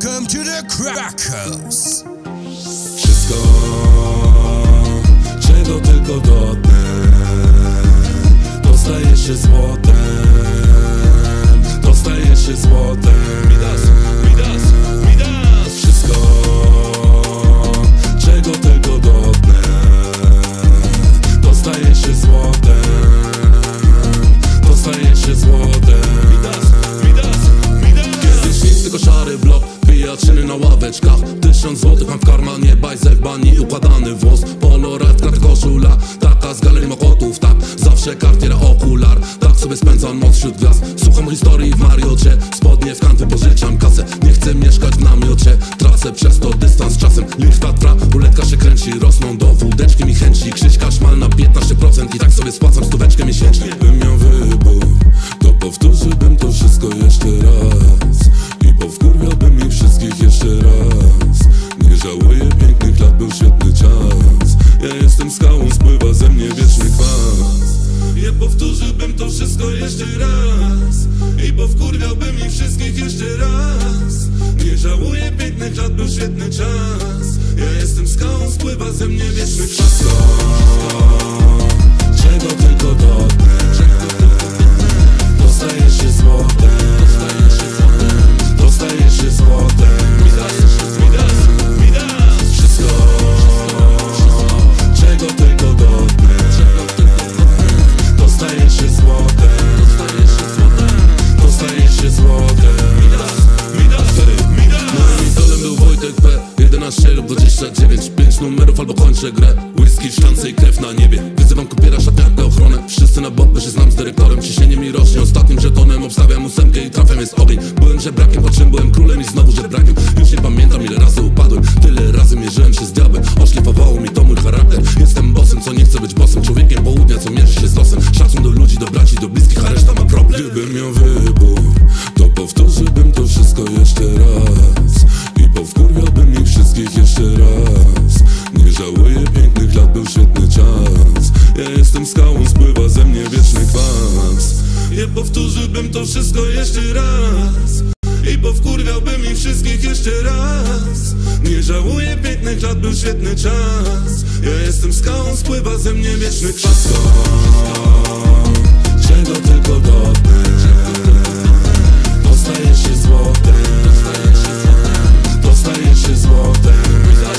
Welcome to the Crackers. Wszystko, czego tylko dotknę, to staje się złotem, to staje się złotem. Midas. Wszystko, czego tylko dotknę, to staje się złotem, to staje się złotem. Kiedyś nic, tylko szary blok, pijaczyny na ławeczkach. 1000 złotych mam w karmanie, bajzel w bani, układany włos. Polo, red, kraty, koszula, taka z galerii mokotów, tak. Zawsze kartiera, okular, tak sobie spędzam noc wśród gwiazd. Słucham o historii w Mariocie, spodnie w kan, wypożyczam kasę. Nie chcę mieszkać w namiocie, tracę przez to dystans czasem. Lichwa trwa, ruletka się kręci, rosną do wódeczki mi chęci. Krzyśka szmal na 15% i tak sobie spłacam stóweczkę miesięcznie. Bym miał wybór, to powtórzyłbym to wszystko jeszcze raz i powkurwiałbym ich wszystkich jeszcze raz. Nie żałuję pięknych lat, był świetny czas. Ja jestem skałą, spływa ze mnie wieczny kwas. Ja powtórzyłbym to wszystko jeszcze raz i powkurwiałbym ich wszystkich jeszcze raz. Nie żałuję pięknych lat, był świetny czas. Ja jestem skałą, spływa ze mnie wieczny kwas. Czego tylko dotknę, to staje się złotem, to staje się złotem. Wszystko, czego tylko dotknę, to staje się złotem, to staje się złotem. Moim idolem był Wojtek P. 11 lub 29, 5 numerów albo kończę grę. Whisky w szklance i krew na niebie. Wyzywam kupiera, szatniarkę, ochronę. Wszyscy na bok, bo się znam z dyrektorem. Ciśnienie mi rośnie, ostatnim żetonem obstawiam 8 i trafiam jest ogień. Byłem żebrakiem, po czym byłem królem i znowu żebrakiem. Już nie pamiętam ile razy upadłem, tyle razy mierzyłem się z diabłem. Oszlifowało mi to mój charakter. Jestem bossem, co nie chce być bossem. Człowiekiem południa, co mierzy się z losem. Szacun do ludzi, do braci, do bliskich, a reszta ma problem. Gdybym miał wybór, to powtórzyłbym to wszystko jeszcze raz i powkurwiałbym ich wszystkich jeszcze raz. Nie żałuję pięknych lat, był świetny czas. Ja jestem skałą, spływa ze mnie wieczny kwas. Ja powtórzyłbym to wszystko jeszcze raz i powkurwiałbym ich wszystkich jeszcze raz. Nie żałuję pięknych lat, był świetny czas. Ja jestem skałą, spływa ze mnie wieczny kwas. Czego tylko dotknę, to staje się złotem, to staje się złotem.